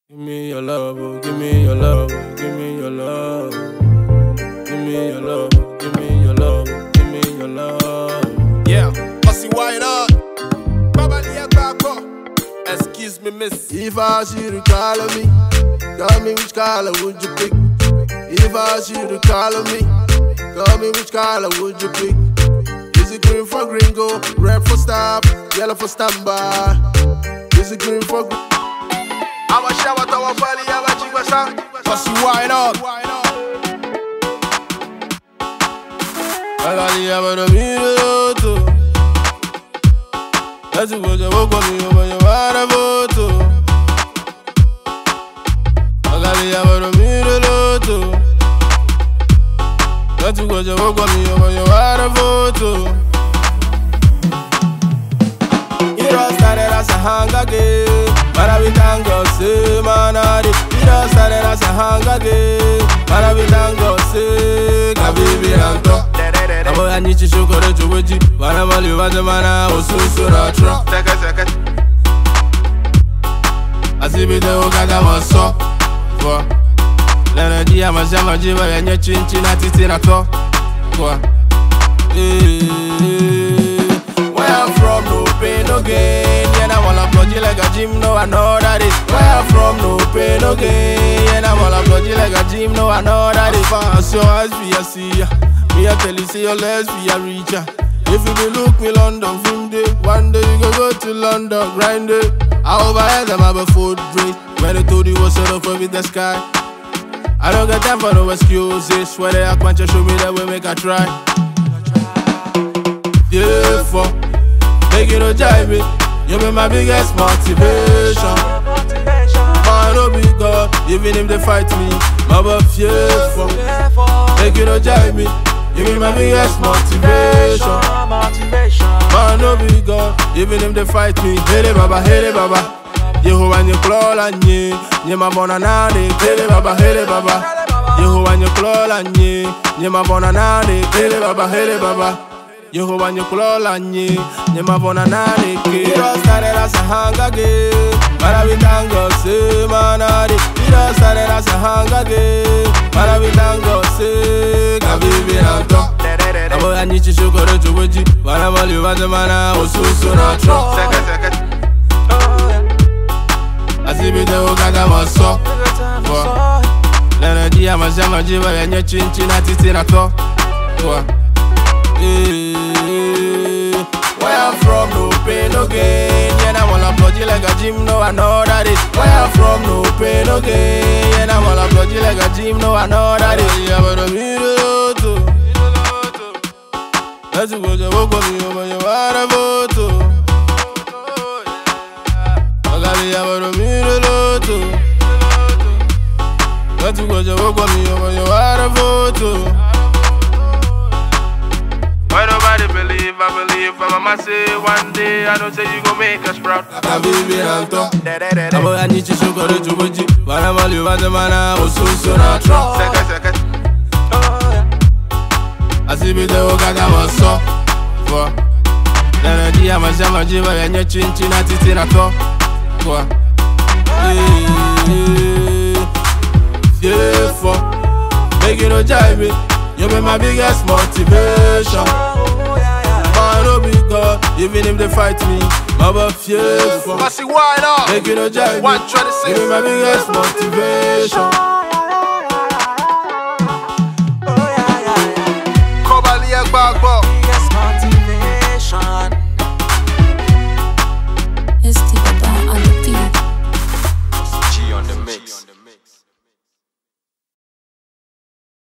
Give me your love, oh, give me your love, oh, give me your love. Give me your love, oh, give me your love, oh, give me your love. Yeah, Pussy why not? Baba Lia Bako. Excuse me, miss. If I ask you to call on me, tell me which color would you pick? If I ask you to call on me, tell me which color would you pick? Is it green for gringo, red for stop, yellow for standby? Is it green for green? I'm a shower to a valley, I'm a chibasa. Pussy why not? I got the ever to me the to. That's what you woke up me over your water photo. I got the ever to me the to. That's what you woke up me over your water photo. It all started as a hunger game, but I be thank God say man I did. It all started as a hunger game, but I be thank God say kabibi anto. Abo ya nichi shokore chuweji, wana mali waje mana osusu na tro. Asibide ukaga maso, kwa. Lena dia mazama jiba ya nye chinchi na titi na to, kwa. Where I'm from, no pain, no gain. Yeah, I'm all applaud you like a gym, no, I know that is. Where I'm from, no pain, no gain. Yeah, I'm all applaud you like a gym, no, I know that is. Pass your eyes, be a seer. Me, I tell you, say your legs, be a reacher. If you be look me London, film day. One day you go to London, grind it. I overhead them have a food drink. When they told you what's up with the sky. I don't got time for no excuses. Where they act, want you show me that we make a try. Yeah, for make it no jive it. You be my biggest motivation. Man, no be God, even if they fight me. My buff, yeah, for make it no jive me. You be my biggest motivation. Man, no be God, even if they fight me. Hele baba, hele baba. Yehovah nye klola nye, nye mabona nane. Hele baba, hele baba. Yehovah nye klola nye, nye mabona nane. Hele baba, hele baba. Yehovah nye klola nye, nye mabona nane ke. It all started as a hunger game, but I be thank God say man I did. It all started as a hunger game, but I be thank God say kabibi anto. Abo ya nichi shokore chuweji, wana mali waje mana osusu na tro. Asibide ukaga maso, kwa. Lena dia mazama jiba ya nye chinchi na titi na to, kwa. Where I'm from, no pain, no gain. Yeah, I'm all applaud you like a gym, no, I know that is. Where I'm from, no pain, no gain. Yeah, I'm all applaud you like a gym, no, I know that is. Yeah, but I'm here to. That's what you woke up me over your water photo. I got the ever to me to. That's what you woke up me over your water photo. Why nobody believe, I believe. My mama say one day, I know say you gon' make us proud. Kabibi anto. Abo ya nichi shokore chuweji, wana mali waje mana osusu na tro. Asibide ukaga maso, kwa. Lena dia mazama jiba ya nye chinchi na titi na to, kwa. Yeah, for make it no jive it. You be my biggest motivation. Man, no be God, even if they fight me. My buff, yeah, for Pussy why not? make it no jive. One, try to say. You be my biggest motivation.